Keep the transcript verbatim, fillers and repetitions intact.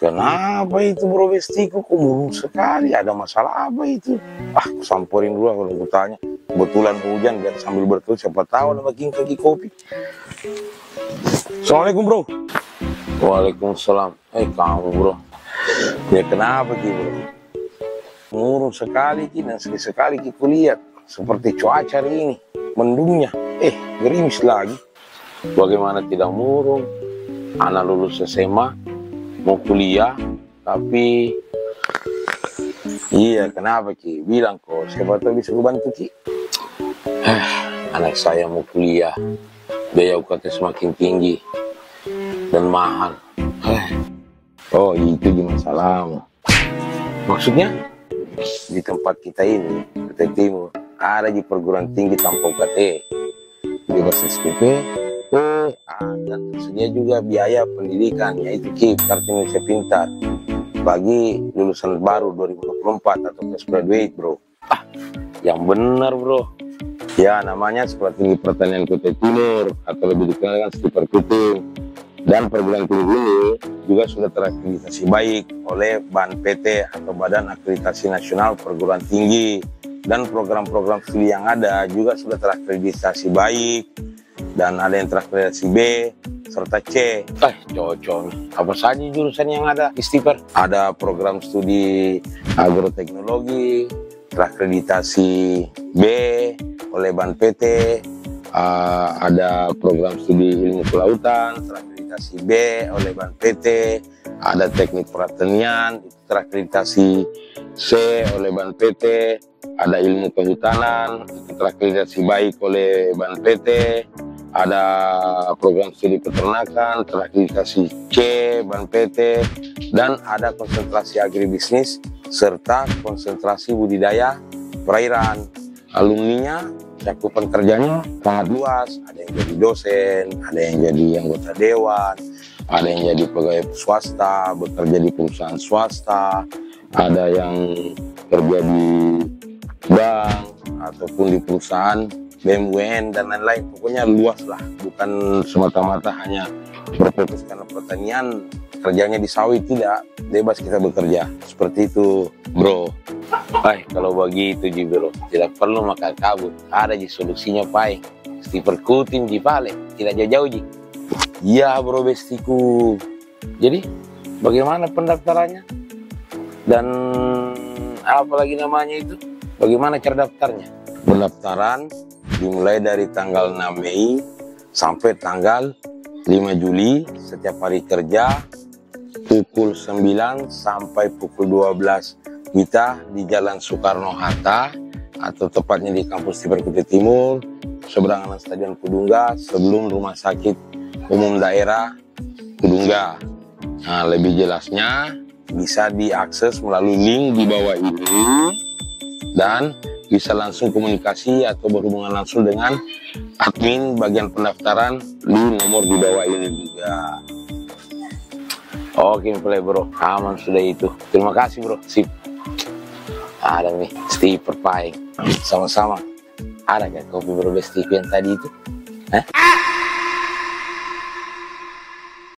Kenapa itu bro bestiku, kok murung sekali? Ada masalah apa itu? Ah, samperin dulu kalau aku tanya. Kebetulan hujan, biar sambil berteduh, siapa tahu ada bikin kaki kopi. Assalamualaikum bro. Waalaikumsalam. Eh kamu bro, ya kenapa Ki bro? Murung sekali Ki, dan sekali Ki kulihat seperti cuaca hari ini, mendungnya, eh gerimis lagi. Bagaimana tidak murung? Anak lulus S M A, mau kuliah, tapi iya kenapa Ki? Bilang kok, siapa tahu bisa bantu Ki. Eh, anak saya mau kuliah, biaya U K T semakin tinggi dan mahal. Eh, oh itu gimana masalahmu? Maksudnya di tempat kita ini, Kutai Timur, ada di perguruan tinggi tanpa U K T, bebas S P P, eh, dan tersedia juga biaya pendidikan, yaitu K I P, Kartu Indonesia Pintar, bagi lulusan baru dua ribu dua puluh empat atau fresh graduate bro. Ah, yang benar bro. Ya namanya Sekolah Tinggi Pertanian Kutai Timur, atau lebih dikenal dengan Stiper Kutim. Dan perguruan tinggi ini juga sudah terakreditasi baik oleh B A N P T atau Badan Akreditasi Nasional Perguruan Tinggi, dan program-program studi yang ada juga sudah terakreditasi baik, dan ada yang terakreditasi B serta C. Eh cocok. Apa saja jurusan yang ada di Stiper? Ada program studi agroteknologi terakreditasi B oleh B A N P T, uh, ada program studi ilmu kelautan terakreditasi B oleh B A N P T, ada teknik pertanian terakreditasi C oleh B A N P T, ada ilmu kehutanan itu terakreditasi baik oleh B A N P T, ada program studi peternakan terakreditasi C B A N P T, dan ada konsentrasi agribisnis serta konsentrasi budidaya perairan. Alumninya cakupan kerjanya sangat luas, ada yang jadi dosen, ada yang jadi anggota dewan, ada yang jadi pegawai swasta, bekerja di perusahaan swasta, ada yang kerja di bank ataupun di perusahaan B U M N dan lain-lain. Pokoknya luas lah, bukan semata-mata hanya berfokus karena pertanian, kerjanya di sawit, tidak, bebas kita bekerja seperti itu bro. Hai, kalau begitu Ji bro, tidak perlu makan kabut, ada Ji solusinya Pai. Stiper Kutim di Pale, tidak jauh-jauh Ji. Iya bro bestiku. Jadi bagaimana pendaftarannya? Dan apa lagi namanya itu? Bagaimana cara daftarnya? Pendaftaran dimulai dari tanggal enam Mei sampai tanggal lima Juli setiap hari kerja pukul sembilan sampai pukul dua belas. Kita di Jalan Soekarno-Hatta atau tepatnya di kampus Stiper Kutai Timur, seberangan Stadion Kudungga, sebelum Rumah Sakit Umum Daerah Kudungga. Nah, lebih jelasnya bisa diakses melalui link di bawah ini, dan bisa langsung komunikasi atau berhubungan langsung dengan admin bagian pendaftaran di nomor di bawah ini juga. Oke play bro, aman sudah itu. Terima kasih bro, sip. Ada nih Stiper Pai, sama-sama. Ada gak kopi bro bestiku yang tadi itu? Hah?